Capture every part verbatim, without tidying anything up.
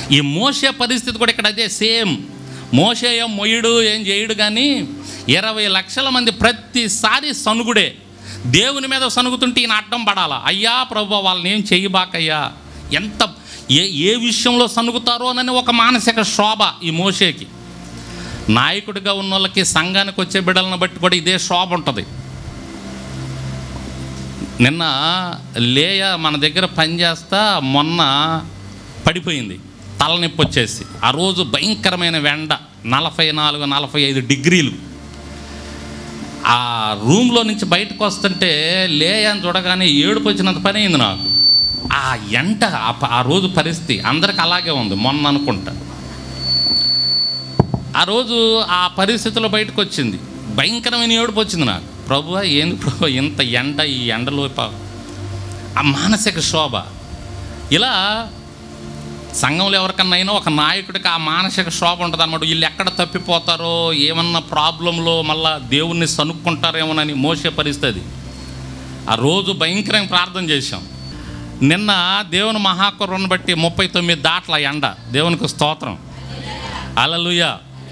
ఈ మోషే పరిస్థితి కూడా ఇక్కడ అదే సేమ్. మోషే ఏం మొయ్యడు ఏం చేయడు, కానీ ఇరవై లక్షల మంది ప్రతిసారి సనుగుడే. దేవుని మీద సనుగుతుంటే ఈయన అడ్డం పడాలా. అయ్యా ప్రభు వాళ్ళని ఏం చెయ్యబాకయ్యా. ఎంత ఏ ఏ విషయంలో సనుగుతారో అని ఒక మానసిక శోభ ఈ మోషేకి. నాయకుడిగా ఉన్న వాళ్ళకి సంఘానికి వచ్చే బిడ్డలను బట్టి కూడా ఇదే శోభ ఉంటుంది. నిన్న లేయ మన దగ్గర పనిచేస్తా మొన్న పడిపోయింది, తలనొప్పి వచ్చేసి. ఆ రోజు భయంకరమైన ఎండ, నలభై నాలుగు నలభై ఐదు డిగ్రీలు. ఆ రూమ్లో నుంచి బయటకు వస్తుంటే లేయని చూడగానే ఏడుపు వచ్చినంత పని అయింది నాకు. ఆ ఎండ ఆ రోజు పరిస్థితి అందరికి అలాగే ఉంది మొన్న అనుకుంటా. ఆ రోజు ఆ పరిస్థితిలో బయటకు వచ్చింది, భయంకరమైన ఏడుపు వచ్చింది నాకు. ప్రభువా ఏంది ప్రభు ఇంత ఎండ, ఈ ఎండలో ఆ మానసిక శోభ. ఇలా సంఘంలో ఎవరికన్నా అయినా ఒక నాయకుడికి ఆ మానసిక శోభ ఉంటుంది అన్నమాట. వీళ్ళు ఎక్కడ తప్పిపోతారో, ఏమన్నా ప్రాబ్లంలో మళ్ళా దేవుణ్ణి సనుక్కుంటారేమోనని మోసే పరిస్థితి. ఆ రోజు భయంకరంగా ప్రార్థన చేశాం. నిన్న దేవుని మహాకరుణను బట్టి ముప్పై తొమ్మిది దాట్ల ఎండ, దేవునికి స్తోత్రం, హల్లెలూయా.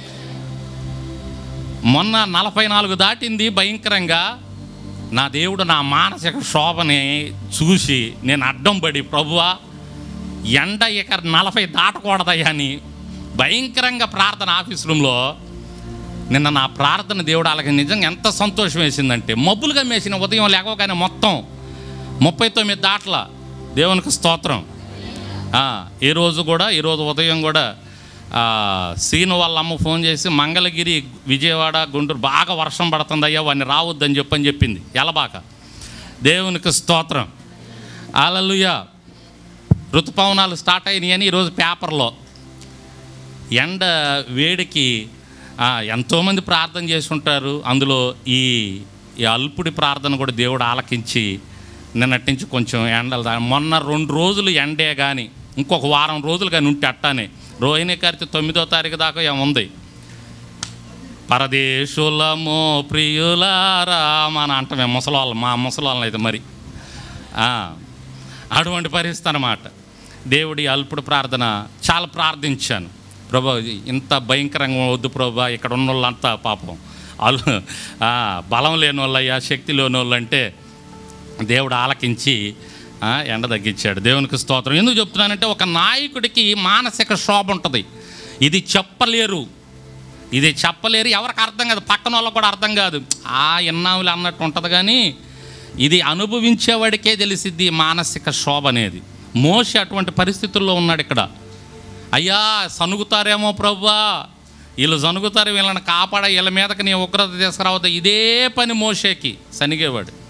మొన్న నలభై నాలుగు దాటింది భయంకరంగా. నా దేవుడు నా మానసిక శోభని చూసి నేను అడ్డం పడి, ప్రభువా ఎండ ఇక నలభై దాటకూడదయ్యా అని భయంకరంగా ప్రార్థన ఆఫీస్ రూమ్లో. నిన్న నా ప్రార్థన దేవుడు వాళ్ళకి నిజంగా ఎంత సంతోషం వేసిందంటే, మబ్బులుగా వేసిన ఉదయం లేకపోగానే మొత్తం ముప్పై తొమ్మిది దాట్ల, దేవునికి స్తోత్రం. ఈరోజు కూడా ఈరోజు ఉదయం కూడా సీను వాళ్ళ అమ్మ ఫోన్ చేసి, మంగళగిరి విజయవాడ గుంటూరు బాగా వర్షం పడుతుంది అయ్యా, వాడిని రావద్దని చెప్పని చెప్పింది ఎలబాక. దేవునికి స్తోత్రం, హల్లెలూయా. ఋతుపవనాలు స్టార్ట్ అయినాయి అని ఈరోజు పేపర్లో. ఎండ వేడికి ఎంతోమంది ప్రార్థన చేసి ఉంటారు. అందులో ఈ ఈ అల్పుడి ప్రార్థన కూడా దేవుడు ఆలకించి నిన్నటి నుంచి కొంచెం ఎండలు. మొన్న రెండు రోజులు ఎండే కానీ ఇంకొక వారం రోజులు కానీ ఉంటే అట్టానే. రోహిణి కార్తీ తొమ్మిదో తారీఖు దాకా ఏముంది, పరదేశులమో ప్రియులారా మన అంటమే ముసలాళ్ళు, మా ముసలాళ్ళని అయితే మరి అటువంటి పరిస్థితి అన్నమాట. దేవుడి అల్పుడు ప్రార్థన చాలా ప్రార్థించాను. ప్రభా ఇంత భయంకరంగా వద్దు ప్రభా, ఇక్కడ ఉన్న వాళ్ళంతా పాపం అల్ బలం లేని వాళ్ళయ్యా, శక్తి లేని వాళ్ళు అంటే దేవుడు ఆలకించి ఎండ తగ్గించాడు. దేవునికి స్తోత్రం. ఎందుకు చెప్తున్నానంటే, ఒక నాయకుడికి మానసిక శోభ ఉంటుంది. ఇది చెప్పలేరు, ఇది చెప్పలేరు, ఎవరికి అర్థం కాదు, పక్కన వాళ్ళకు కూడా అర్థం కాదు. ఆ ఎన్నావులు అన్నట్టు ఉంటుంది, కానీ ఇది అనుభవించేవాడికే తెలిసిద్ది మానసిక శోభ అనేది. మోషే అటువంటి పరిస్థితుల్లో ఉన్నాడు ఇక్కడ. అయ్యా సనుగుతారేమో ప్రభువా, వీళ్ళు సనుగుతారు, వీళ్ళని కాపాడ, వీళ్ళ మీదకి నీ ఉగ్రత తీసుకురావద్దు, ఇదే పని మోషేకి. సనిగేవాడు.